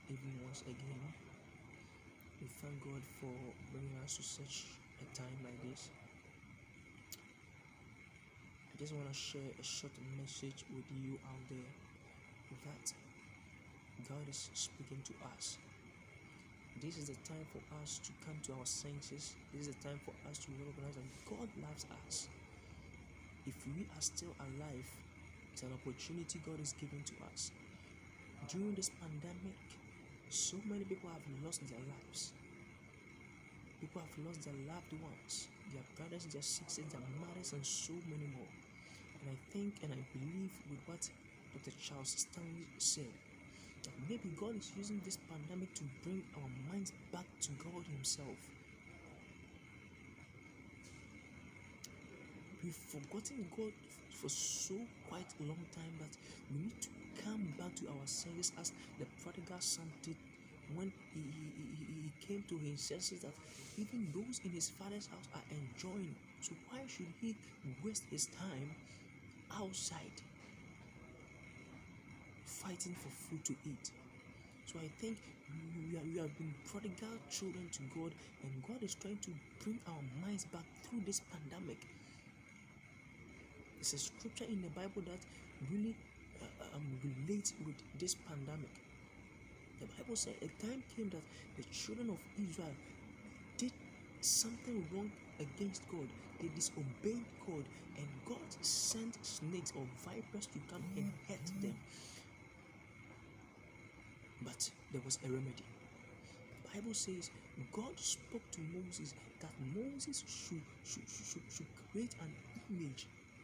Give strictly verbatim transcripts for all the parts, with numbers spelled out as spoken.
evening once again. We thank God for bringing us to such a time like this. I just want to share a short message with you out there that God is speaking to us. This is the time for us to come to our senses. This is the time for us to recognize that God loves us. If we are still alive, it's an opportunity God is giving to us. During this pandemic, so many people have lost their lives. People have lost their loved ones, their brothers, their sisters, their mothers, and so many more. And I think and I believe with what Doctor Charles Stanley said, that maybe God is using this pandemic to bring our minds back to God Himself. We've forgotten God for so quite a long time that we need to come back to our senses as the prodigal son did when he, he, he, he came to his senses that even those in his father's house are enjoying. So why should he waste his time outside fighting for food to eat? So I think we, are, we have been prodigal children to God, and God is trying to bring our minds back through this pandemic. There's a scripture in the Bible that really uh, um, relates with this pandemic. The Bible said a time came that the children of Israel did something wrong against God. They disobeyed God, and God sent snakes or vipers to come and hurt them. But there was a remedy. The Bible says God spoke to Moses that Moses should, should, should, should create an image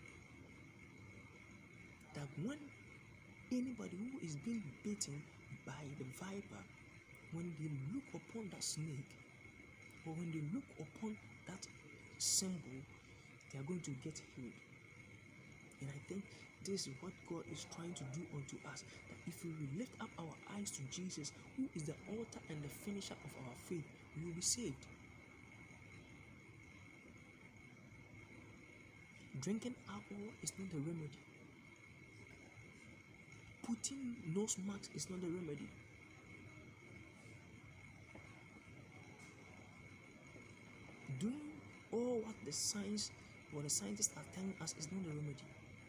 that when anybody who is being bitten by the viper, when they look upon that snake or when they look upon that symbol, they are going to get healed. And I think this is what God is trying to do unto us, that if we will lift up our eyes to Jesus, who is the author and the finisher of our faith, we will be saved. Drinking alcohol is not the remedy. Putting nose marks is not the remedy. Doing all what the science or the scientists are telling us is not the remedy.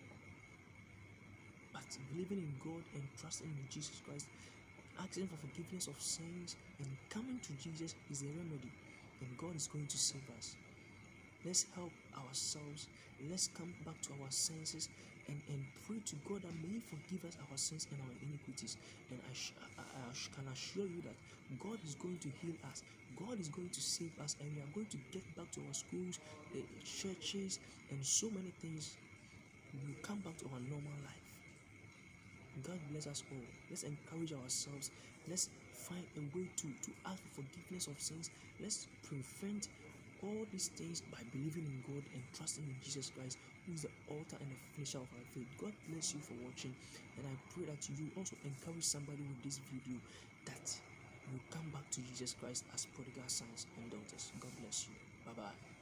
But believing in God and trusting in Jesus Christ, asking for forgiveness of sins and coming to Jesus is the remedy. And God is going to save us. Let's help ourselves. Let's come back to our senses and, and pray to God that may He forgive us our sins and our iniquities. And I, sh- I, I can assure you that God is going to heal us. God is going to save us, and we are going to get back to our schools, uh, churches, and so many things. We will come back to our normal life. God bless us all. Let's encourage ourselves. Let's find a way to, to ask for forgiveness of sins. Let's prevent all these things by believing in God and trusting in Jesus Christ, who is the author and the finisher of our faith. God bless you for watching, and I pray that you also encourage somebody with this video that you come back to Jesus Christ as prodigal sons and daughters. God bless you. Bye bye.